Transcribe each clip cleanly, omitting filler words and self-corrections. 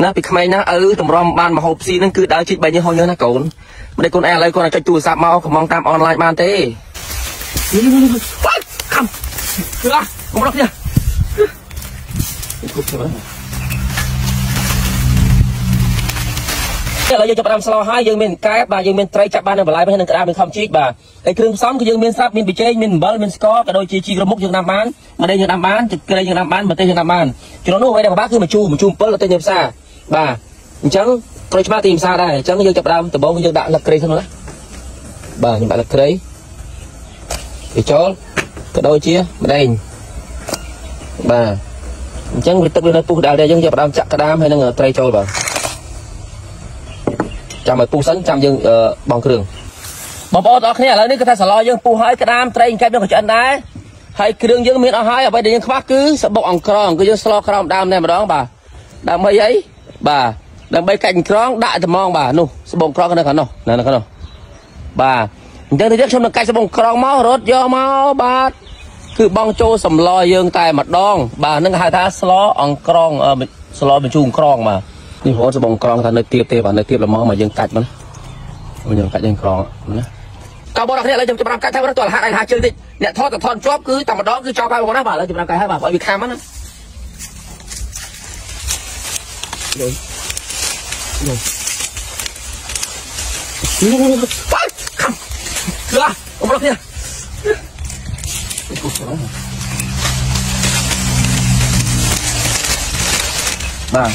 นะពីក្មេងណាតម្រាំបានមហូបស៊ីនឹងគឺដើរជីក3ញើសហុញណាកូនមិនได้កូនឥឡូវគាត់ចុចទូរស័ព្ទមកកំងតាមអនឡាញបានទេខំគឺអស់មកនេះឥឡូវយើងចាប់ដើមស្លោហើយយើងមានកែបបាទយើងមានត្រីចាប់បាននៅបន្លែហើយនឹងក្តាមមានខំជីកបាទហើយគ្រឿងផ្សំគឺយើងមានស្រាប់មានប៊ីចេងមានអំបិលមានស្ករក៏ដូចជាជីក្រមុកយើងដាំបានម្ទេសយើងដាំបានទឹកត្រីយើងដាំបានម្ទេសយើងដាំបានចំណុចនោះអ្វីដែលពិបាកគឺម្ជូរ7ទៅទិញនៅផ្សារបាទអញ្ចឹងក្រូចឆ្មាទីផ្សារដែរអញ្ចឹងយើងចាប់ដើមដំបូងយើងដាក់លឹកគ្រៃសិនណាបាទខ្ញុំដាក់លឹកគ្រៃវាចូលក៏ដូចជាម្ដេងបាទអញ្ចឹងវាទឹកវានៅពុះដែរយើងចាប់ដើមចាក់ក្តាមហើយនឹងត្រីចូលបាទចាំឲ្យពុះសិនចាំយើងបងគ្រឿងបងប្អូនអរគ្នាឥឡូវនេះគឺថាសាឡយើងពុះហើយក្តាមត្រីកែបនឹងក៏ឆ្អិនដែរហើយគ្រឿងយើងមានអស់ហើយអ្វីដែលយើងខ្វះគឺសបុកអង្ក្រងគឺយើងស្លោក្រោមដើមតែម្ដងបាទដើម្បីអីបាទដើម្បីកាច់អង្ក្រងដាក់ត្មងបាទនោះសបុកអង្ក្រងនៅខាងនោះនៅខាងនោះបាទអញ្ចឹងទៅខ្ញុំនឹងកាច់សបុកអង្ក្រងមករត់យកមកបាទគឺបងចូលសម្លយើងតែម្ដងបាទនឹងហៅថាស្លោអង្ក្រងស្លោបញ្ជូរអង្ក្រងបាទនេះបងសបងក្រងថានៅទៀបទេបាទនៅទៀបល្មមមកយើងកាច់មកយើងកាច់យើងក្រងណាតើបងប្អូនឥឡូវខ្ញុំចាប់កាច់ថាទៅហាត់ឲ្យហាជើងតិចអ្នកថតទៅថតជាប់គឺតែម្ដងគឺចប់ហើយបងប្អូនណាបាទឥឡូវចាប់កាច់ហើយបាទឲ្យវាខាំណាខាំគឺបងប្អូននេះបាទ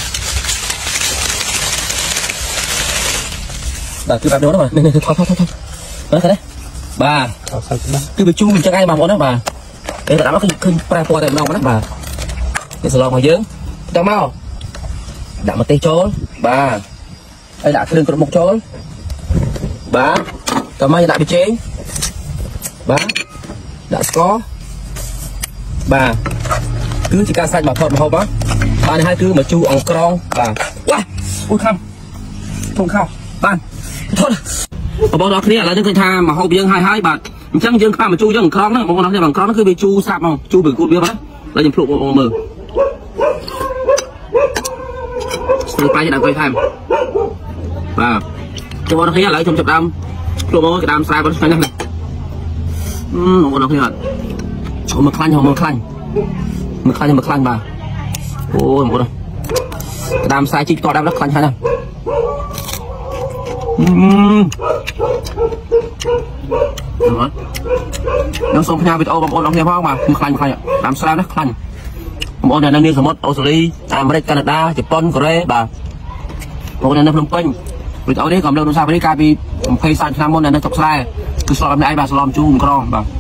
បាទគឺបែបនោះណាបាទនេះថតណាទេបាទគឺវាជូរអញ្ចឹងឯងបងប្អូនណាបាទគេទៅដាក់មកឃើញប្រែពណ៌តែម្ដងណាបាទនេះសឡងរបស់យើងដល់មកដាក់ម្ទេសចូលបាទហើយដាក់គ្រឿងគ្រប់មុខចូលបាទតោះមកដាក់ប៊ីចេងបាទដាក់ស្ករបាទគឺជាការសាច់មកថតម្ហូបបាទនេះហើយគឺមកជូរអង្ក្រងបាទវ៉ាអូយខំធំខោបាទថតបងប្អូនអរគ្នាឥឡូវយើងឃើញថាមកហូបយើងហើយបាទអញ្ចឹងយើងខ្វះមកជូរយើងអង្ក្រងហ្នឹងបងប្អូនអរគ្នាអង្ក្រងហ្នឹងគឺវាជូរស្រាប់ហ្មងជូរពីគូតវាបាទហើយយើងភ្លុកបងប្អូនមើលស្ទើរបាយដាក់កុយថែមបាទបងប្អូនអរគ្នាឥឡូវខ្ញុំចាប់ដើមភ្លុកមកក្តាមស្រែបងឆ្ងាញ់ណាស់បងប្អូនអរគ្នាឈប់មកខ្លាញ់មកខ្លាញ់បាទអូយបងប្អូនក្តាមស្រែជីកតដើមដល់ខ្លាញ់ហើយណាខ្ញុំសូមផ្ញើវីដេអូបងប្អូនអរគ្នាផងបាទខ្ញុំខ្លាញ់តាមស្រាវណាខ្លាញ់បងប្អូននៅនាងសមុទ្រអូស្ត្រាលីអាមេរិកកាណាដាជប៉ុនកូរ៉េបាទបងប្អូននៅភ្នំពេញវីដេអូនេះក៏លើកទូរស័ព្ទនេះកាលពី20-30ឆ្នាំមុននៅតុកស្រែគឺស្លម្នាក់ឯងបាទស្លមជូរក្រងបាទ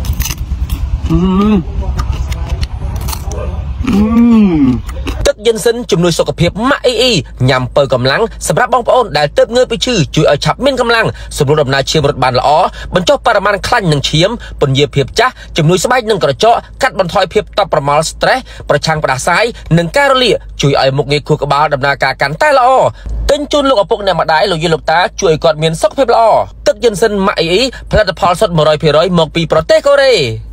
ទឹកយិនសិនជំនួយសុខភាពម៉ាក់អ៊ីញ៉ាំបើកម្លាំងសម្រាប់បងប្អូនដែលទើបងើបពីឈឺជួយឲ្យឆាប់មានកម្លាំងសម្រួលដំណើរឈាមរត់បានល្អបញ្ចុះបរិមាណខ្លាញ់និងឈាមពន្យាភាពចាស់ជំនួយស្បែកនិងក្រចកកាត់បន្ថយភាពតប់ប្រមល់ stress ប្រឆាំងផ្ដាសាយនិងការរលាកជួយឲ្យមុខងារខួរក្បាលដំណើរការកាន់តែល្អទិញជូនលោកឪពុកអ្នកម្ដាយលោកយាយលោកតាជួយឲ្យគាត់មានសុខភាពល្អទឹកយិនសិនម៉ាក់អ៊ីផលិតផលសុទ្ធ 100% មកពីប្រទេសកូរ៉េ